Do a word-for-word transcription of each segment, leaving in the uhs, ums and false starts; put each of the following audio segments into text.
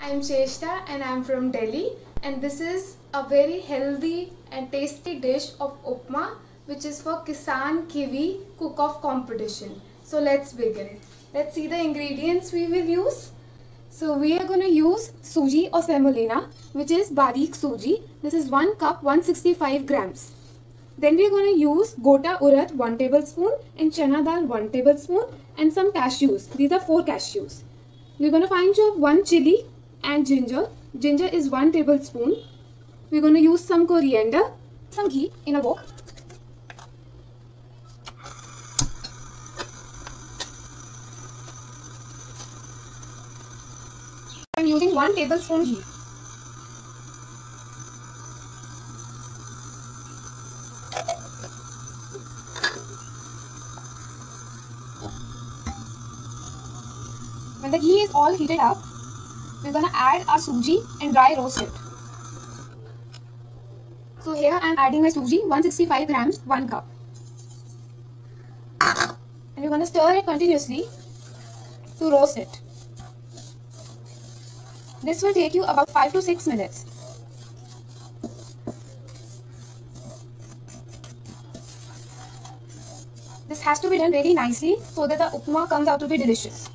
I'm Cheshta and I'm from Delhi, and this is a very healthy and tasty dish of upma which is for Kisan Kiwi cook-off competition. So let's begin. Let's see the ingredients we will use. So we are going to use suji or semolina, which is barik suji. This is one cup one hundred sixty-five grams. Then we are going to use gota urad one tablespoon and chana dal one tablespoon and some cashews. These are four cashews. We're going to fine chop one chili and ginger. Ginger is one tablespoon. We're going to use some coriander, some ghee in a wok. I'm using one tablespoon ghee. When the ghee is all heated up, we're going to add our suji and dry roast it. So here I am adding my suji, one hundred sixty-five grams, one cup. And we're going to stir it continuously to roast it. This will take you about five to six minutes. This has to be done very nicely so that the upma comes out to be delicious.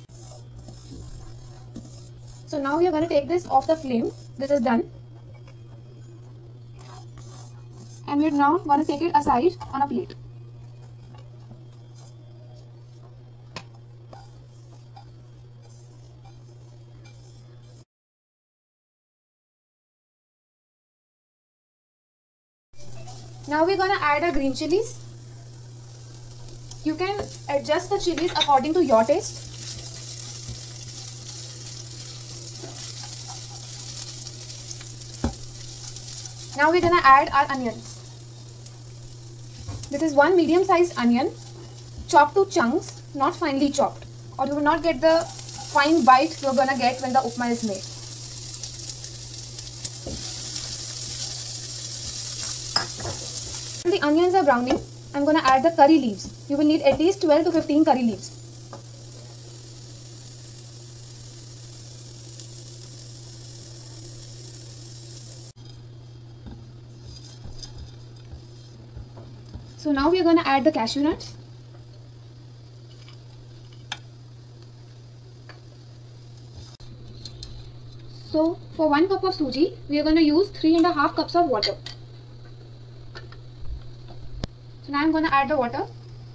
So now we are going to take this off the flame. This is done. And we're now going to take it aside on a plate. Now we're going to add our green chilies. You can adjust the chilies according to your taste. Now we're going to add our onions. This is one medium sized onion, chopped to chunks, not finely chopped, or you will not get the fine bite you're going to get when the upma is made. When the onions are browning, I'm going to add the curry leaves. You will need at least twelve to fifteen curry leaves. So now we are going to add the cashew nuts. So for one cup of suji, we are going to use three and a half cups of water. So now I'm going to add the water.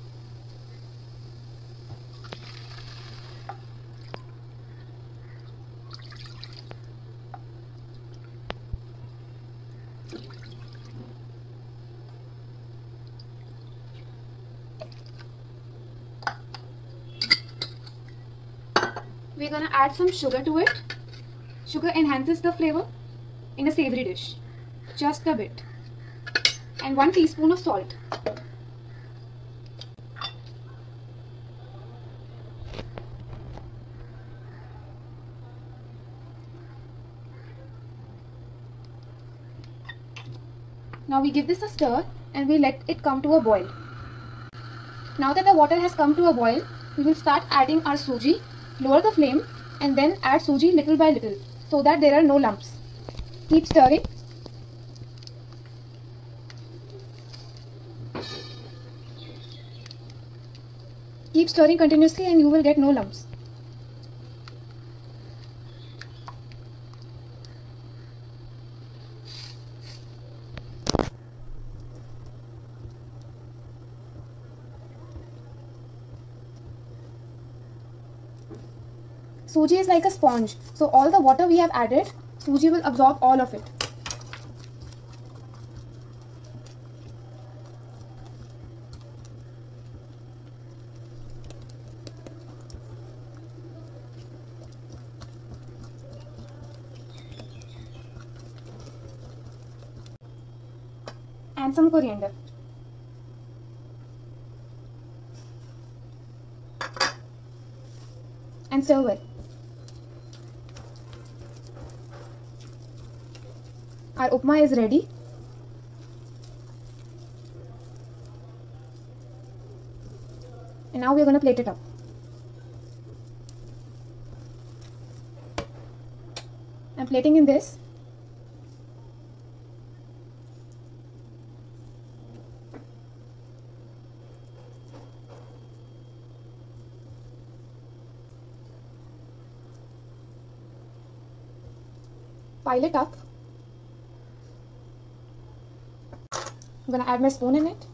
We're going to add some sugar to it. Sugar enhances the flavor in a savory dish. Just a bit. And one teaspoon of salt. Now we give this a stir and we let it come to a boil. Now that the water has come to a boil, we will start adding our suji. Lower the flame and then add suji little by little so that there are no lumps. Keep stirring. Keep stirring continuously and you will get no lumps. Suji is like a sponge, so all the water we have added, suji will absorb all of it. And some coriander. And serve it. Our upma is ready. And now we are going to plate it up. I'm plating in this. Pile it up. I'm gonna add my spoon in it.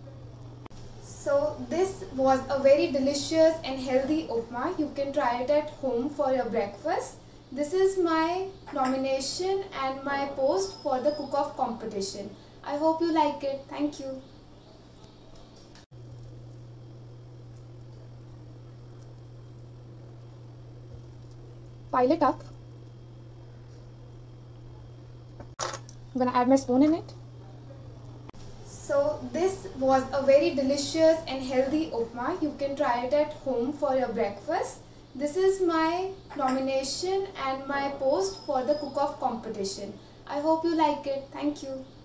So this was a very delicious and healthy upma. You can try it at home for your breakfast. This is my nomination and my post for the cook-off competition. I hope you like it. Thank you. Pile it up. I'm gonna add my spoon in it. So this was a very delicious and healthy upma. You can try it at home for your breakfast. This is my nomination and my post for the cook-off competition. I hope you like it. Thank you.